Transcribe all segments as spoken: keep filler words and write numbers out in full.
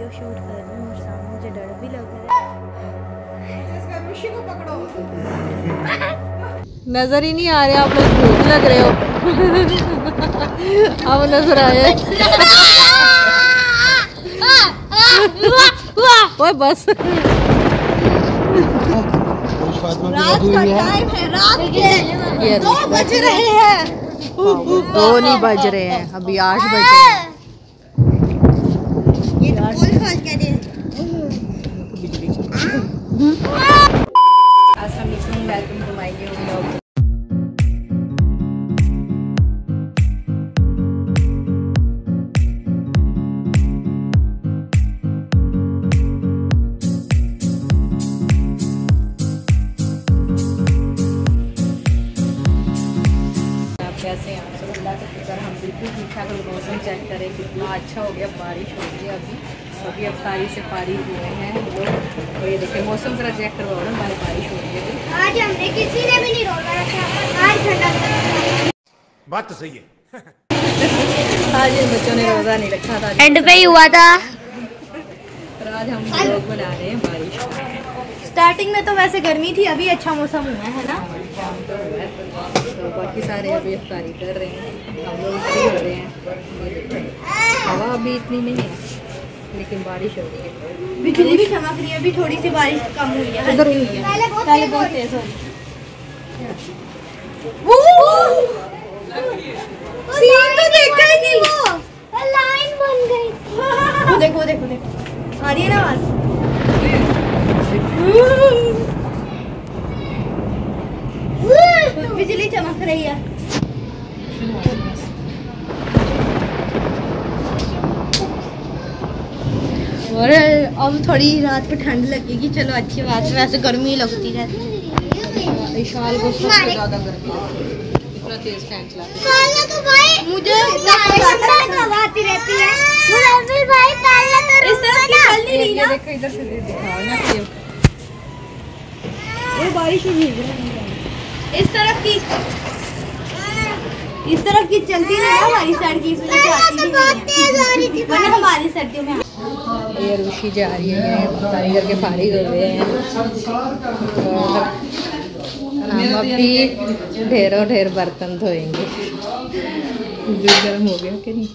Video shoot कर रही हूँ और सामने मुझे डर भी लग रहा है। को पकड़ो। नजर ही नहीं आ रहे आप लोग, भूख लग रहे हो। अब नजर आए। ओए बस रात का टाइम है, रात के दो बज रहे हैं। दो नहीं बज रहे हैं, अभी आठ बजे हैं। ये तो कौन खाल क्या दे? अस्सलाम वालेकुम, welcome to my new vlog. कैसे हैं आप सब? अल्लाह का शुक्र, हम बिल्कुल ठीक ठाक। मौसम चेक करें कितना अच्छा हो गया, बारिश हो गई अभी अभी अब सारी से पारी हुए हैं तो ये देखिए मौसम जरा चेक करवाओ ना, हमारी बारिश हो रही है। आज हमने किसी ने भी नहीं रोका रखा, आज ठंडा। बात तो सही है। आज इन बच्चों ने रोज़ा नहीं रखा था, एंड पे ही हुआ था। आज हम लोग बना रहे हैं बारिश। स्टार्टिंग में तो वैसे गर्मी थी, अभी अच्छा मौसम हुआ है ना। तो बाकी सारे अभी इफ्तारी कर रहे हैं, हम लोग फ्री हो रहे हैं। हवा अभी इतनी नहीं है लेकिन बारिश हो रही है, बिजली भी चमक रही है। अभी थोड़ी सी बारिश कम हुई है, इधर हुई है, पहले बहुत तेज हो रही है। सीन तो देखा ही नहीं, वो लाइन बन गई। वो देखो वो देखो देखो आ रही है ना आवाज। बिजली चमक रही है। और अब थोड़ी रात पे ठंड लगेगी, चलो अच्छी बात है। वैसे गर्मी लगती रहती है, इशाल को सबसे ज्यादा गर्मी इतना तेज फैन चलाते तो भाई मुझे आती रहती है। भाई इस तरह की चल नहीं रही ना, देखो इधर से दिखाओ ना कि वो बारिश ही इस तरफ की इस तरफ की चलती नहीं है, हमारी साइड की इसमें आती नहीं है, वरना हमारी सर्दियों में। ये ऋषि जा रही है, सारी करके फारिग हो गए हैं। हम अभी ढेरों ढेर बर्तन धोएंगे। जो गर्म हो गया कि नहीं,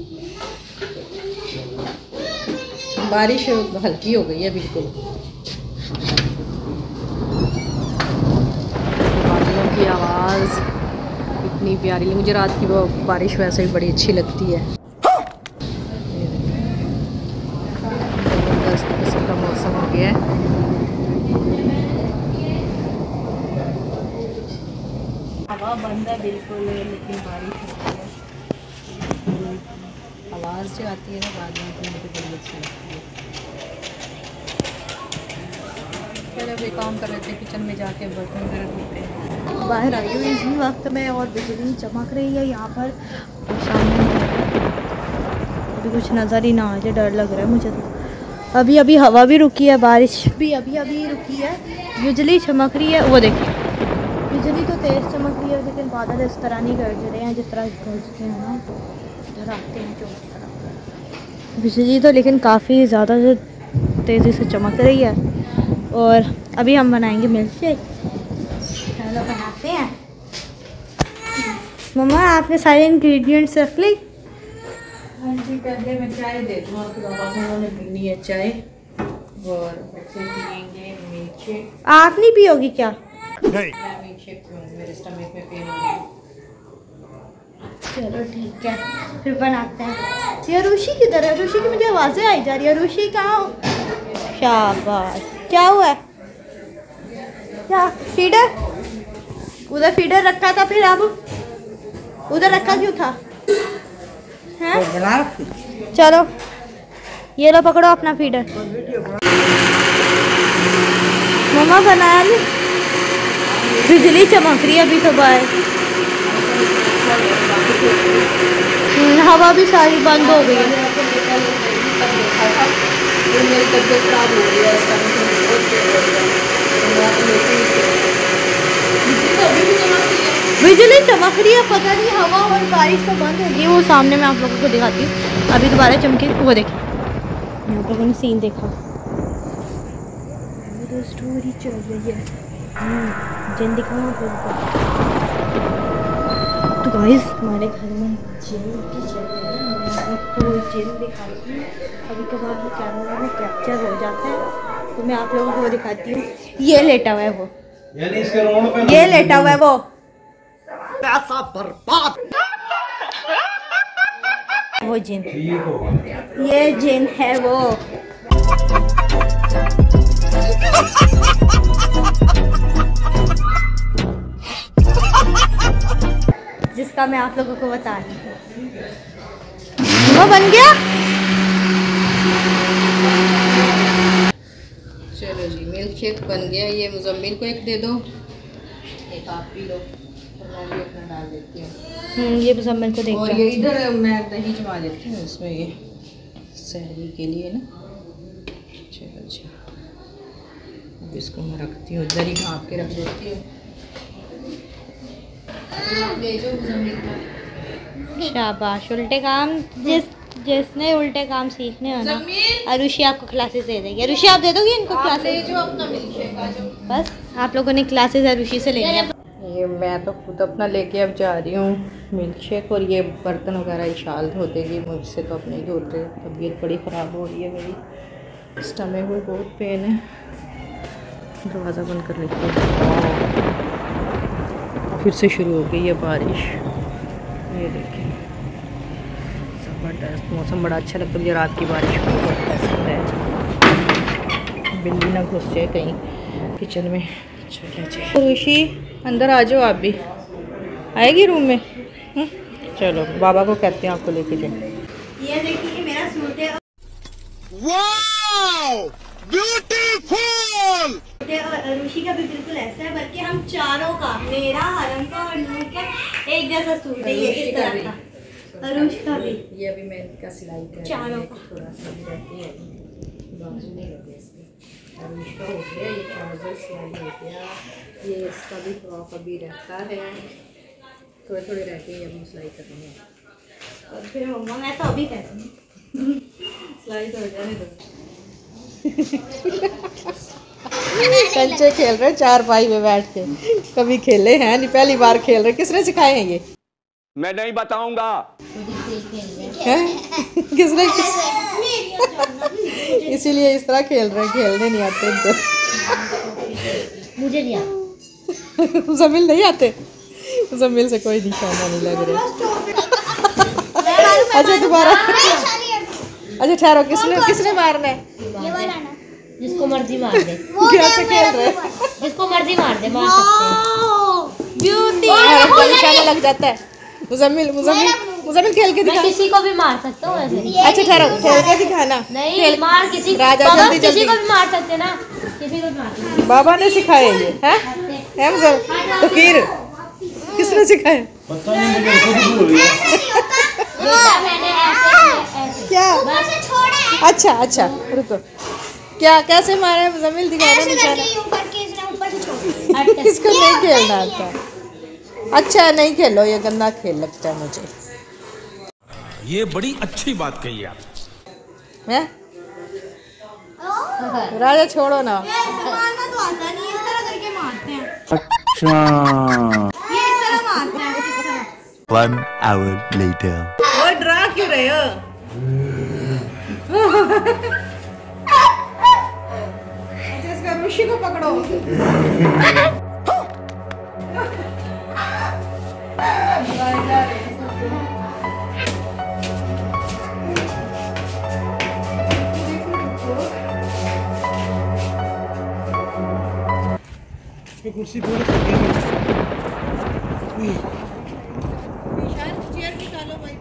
बारिश हल्की हो गई है बिल्कुल। बादलों की आवाज़ इतनी प्यारी, मुझे रात की वो बारिश वैसे भी बड़ी अच्छी लगती है। जबरदस्त किस्म का मौसम हो गया है। हवा बंद है बिल्कुल, लेकिन बारिश होती है। आवाज़ जो आती है ना बादलों की, मुझे बड़ी अच्छी लगती है। पहले भी काम कर रहे थे, किचन में जाके बर्तन वगैरह धोते हैं। बाहर आई हूँ इसी वक्त में और बिजली चमक रही है यहाँ पर सामने। अभी कुछ नज़र ही ना आ जाए, डर लग रहा है मुझे तो। अभी अभी हवा भी रुकी है, बारिश भी अभी अभी रुकी है, बिजली चमक रही है। वो देखिए बिजली तो तेज़ चमक रही है, लेकिन बादल इस तरह नहीं गरज रहे हैं जिस तरह गरजते हैं ना, इधर आते हैं जो इस तरह। बिजली तो लेकिन काफ़ी ज़्यादा तेज़ी से चमक रही है। और अभी हम बनाएंगे मिल्क शेक। चलो बनाते हैं। मम्मा आपने सारे इंग्रेडिएंट्स रख ली? हाँ जी, पहले मैं चाय दे दूँ आपके पापा को, उन्होंने पीनी है चाय और बच्चे पियेंगे मिल्क शेक। आप नहीं पियोगी क्या? नहीं, मैं मिल्क शेक पीऊँगी, मेरे स्टमक में पेन हो रही है। चलो ठीक है फिर बनाते हैं। ये ऋषि किधर है? ऋषि की मुझे आवाज़ें आई जा रही है। ऋषि कहाँ हो? शाबाश। क्या हुआ है? क्या फीडर? उधर फीडर रखा था, फिर अब उधर रखा क्यों था? हैं? चलो ये लो पकड़ो अपना फीडर। मम्मा बनाया नहीं, बिजली चमक रही है अभी तो बाहर, हवा भी सारी बंद हो गई है। मेरी तबीयत खराब हो गई है, बिजली चमक रही है, पता नहीं हवा और बारिश तो बंद होगी। वो सामने मैं आप लोगों को दिखाती हूँ, अभी दोबारा चमकी। वो देखिए यहाँ पर मैंने सीन देखा, तो स्टोरी चल रही है। जिन दिखाऊँ आप लोगों को। तो गाइस हमारे घर में जिन की जगह है, मैं आपको जिन दिखाती हूँ। कभी कभार वो कैमरा में कैप्चर हो जाता है, तो मैं आप लोगों को वो दिखाती हूँ। ये लेटा हुआ है वो, यानी इसके रोड पे ये लेटा हुआ है वो, पैसा बर्बाद। वो जिन, ये जिन है वो। जिसका मैं आप लोगों को बता रही हूँ। वो बन गया। चलो जी, मिल्क शेक बन गया। ये मुजम्मिल को एक दे दो, एक आप पी लो, और मैं भी अपना डाल देती हूँ। ये मुजम्मिल को देख। और ये इधर मैं दही जमा देती हूँ इसमें, ये सहरी के लिए ना। चलो जी, अब इसको मैं रखती हूँ इधर ही, ढाँप के रख देती हूँ। ले जाओ मुजम्मिल को। शाबाश, उल्टे काम जिस जिसने उल्टे काम सीखने हो ना, अरुषि आपको क्लासेस दे देगी। अरुषि आप दे दोगी इनको क्लासेस? जो अपना मिल्क शेक आ जाओ। बस आप लोगों ने क्लासेस अरुषि से लेनी है। ये मैं तो खुद अपना लेके अब जा रही हूँ मिल्क शेक। और ये बर्तन वगैरह इशाल धोतेगी, मुझसे तो अपने ही धोते। तबीयत बड़ी ख़राब हो रही है मेरी, स्टमक में बहुत पेन है। दरवाज़ा बंद कर लेती हूँ। फिर से शुरू हो गई है बारिश। ये देखिए, ज़बरदस्त मौसम, बड़ा अच्छा लगता है मुझे रात की बारिश बहुत पसंद है। बिल्ली ना घुस जाए कहीं किचन में। चलो जी ऋषि, अंदर आ जाओ। आप भी आएगी रूम में? हुँ? चलो बाबा को कहते हैं आपको लेके जाए। ये देखिए मेरा सूट है। Wow, beautiful. और ऋषि का भी बिल्कुल ऐसा है, बल्कि हम चारों का, मेरा, हरम का और नूर का एक जैसा सूट है। ये इस तरह का, और ऋषि का भी। ये अभी मैं इनका सिलाई कर चारों का थोड़ा सा भी रहती है, बाजू नहीं लगे इसमें। और इसका हो गया, ये ट्राउज़र सिलाई हो गया। ये इसका भी फ्रॉक अभी रहता है, थोड़े थोड़े रहते हैं, अब मैं सिलाई कर रही हूँ। और फिर मम्मा मैं तो अभी कहती हूँ सिलाई तो हो जाने दो। कंचे खेल रहे चार भाई में बैठ के, कभी खेले हैं नहीं, पहली बार खेल रहे। किसने सिखाए हैं ये? मैं नहीं बताऊंगा। हैं? किसने किस... इसीलिए इस तरह खेल रहे हैं, खेलने नहीं आते इनको। मुझे नहीं आता। जमील नहीं आते, जमील से कोई निशाना नहीं लग रहा। अच्छा दोबारा, अच्छा ठहरो, किसने किसने मारना है? ये वाला ना, जिसको मर्जी मार दे। कैसे खेल रहे? जिसको मर्जी मार दे, मार सकते हैं। ब्यूटी निशाना लग जाता है। मुजम्मिल मुजम्मिल मुजम्मिल खेल के दिखा। मैं किसी को भी मार सकता हूँ वैसे। अच्छा ठहरो, खेल के दिखाना। नहीं खेल... मार किसी राजा बाबा, जल्दी किसी जल्दी को भी मार सकते ना, किसी को भी मार सकते। बाबा ने सिखाए ये हैं? हैं मुजम्मिल? तो फिर किसने सिखाए? पता नहीं, मुझे खुद भूल गया। बेटा मैंने ऐसे ऐसे क्या? अच्छा अच्छा रुको, क्या कैसे मारा है मुजम्मिल? दिखाना निशाना। इसको नहीं खेलना आता। अच्छा नहीं खेलो, ये गंदा खेल लगता है मुझे। ये बड़ी अच्छी बात कही आप। हैं? राजा छोड़ो ना। मारना तो आता नहीं, इस तरह करके मारते हैं। अच्छा, ये इस तरह मारते हैं, इस तरह। One hour later. और डरा क्यों रहे हो? अच्छा इसका ऋषि को पकड़ो। कुर्सी पूरी कर दी। चेयर निकालो भाई।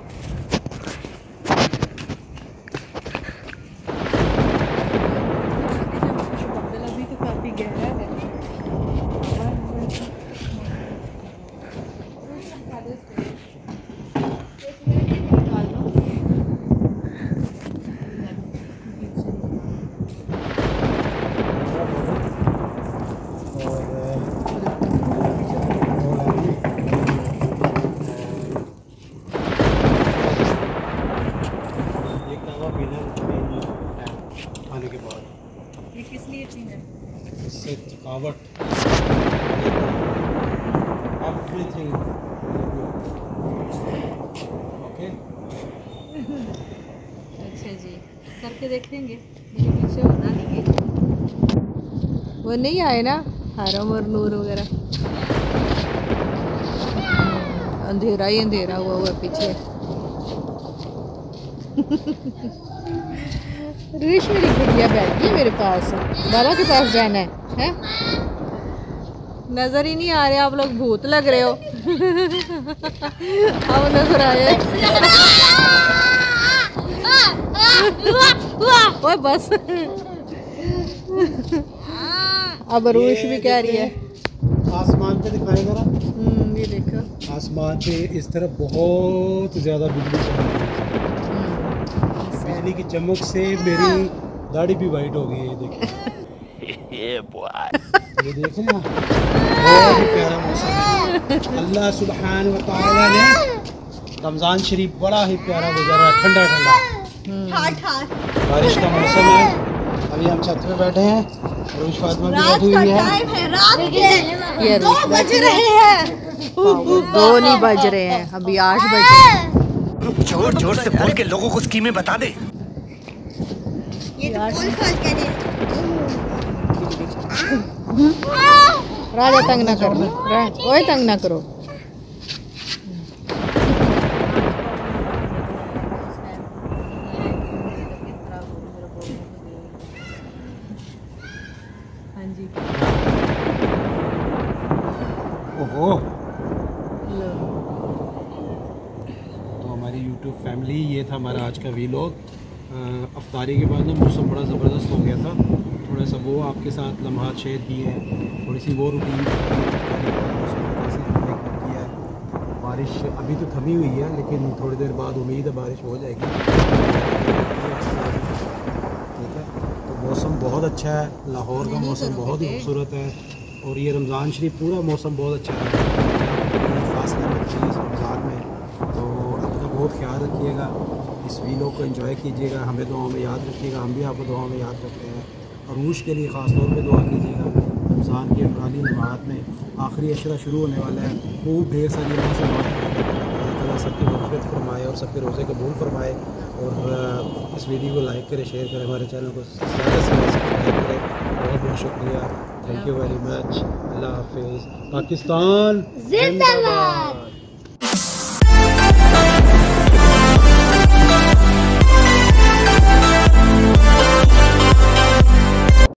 अभी तो काफी गहरा है। सजावट, एवरीथिंग ओके। अच्छा जी, करके देखेंगे। मेरे पीछे होना नहीं है, वो नहीं आए ना हरम और नूर वगैरह, अंधेरा ही अंधेरा हुआ हुआ पीछे। ऋष मेरी गुड़िया बैठी है मेरे पास, बाबा के पास जाना है, है? नजर ही नहीं आ रहे आप लोग, भूत लग रहे हो। अब नजर आए। ओए बस। अब रूश भी कह रही है। आसमान पे दिखाएं जरा। हम्म, ये देखो आसमान पे इस तरफ बहुत ज़्यादा बिजली चमक रही है। बिजली की चमक से मेरी दाढ़ी भी वाइट हो गई है, ये देखिए। ये देखें ना, बहुत ही प्यारा मौसम है। अल्लाह सुब्हान व तआला ने रमज़ान शरीफ बड़ा ही प्यारा गुजारा, ठंडा ठंडा बारिश का मौसम है। अभी हम छत पे बैठे हैं, रोश फातिमा भी बैठी हुई है। रात के ये दो बज रहे हैं। दो नहीं बज रहे हैं, अभी आठ बज रहे हैं। जोर जोर से बोल के लोगों को स्कीमें बता दे। ये तो कौन खोल के दे? राजा तंग ना करो, ओए तंग ना करो। हाँ जी, ओहो, तो हमारी यूट्यूब फैमिली, ये था हमारा आज का वीलॉग। अफ्तारी के बाद ना मौसम बड़ा ज़बरदस्त हो गया था, थोड़ा सा वो आपके साथ लम्हात शेयर किए हैं, थोड़ी सी वो रूटीन किया है। बारिश अभी तो थमी हुई है, लेकिन थोड़ी देर बाद उम्मीद है बारिश हो जाएगी। ठीक है, तो मौसम बहुत अच्छा है, लाहौर का मौसम बहुत ही खूबसूरत है, और ये रमज़ान शरीफ पूरा मौसम बहुत अच्छा है, ख़ास चीज़ रमज़ान में। तो अपना बहुत ख्याल रखिएगा, इस वीलॉग को एंजॉय कीजिएगा, हमें दुआ में याद रखिएगा, हम भी आपको दुआ में याद रखते हैं। और रूश के लिए ख़ास तौर पे दुआ कीजिएगा। रमज़ान के नूरानी लम्हात में आखिरी अशरा शुरू होने वाला है, खूब ढेर सारी अल्लाह से दुआएं करें, अल्लाह ताला सबकी मग़फ़िरत फरमाए और सबके रोज़े कबूल फरमाए। और इस वीडियो को लाइक करें, शेयर करें, हमारे चैनल को ज़्यादा से ज़्यादा सब्सक्राइब करें। बहुत बहुत शुक्रिया, thank you very much. Allah हाफिज़। पाकिस्तान जिंदाबाद।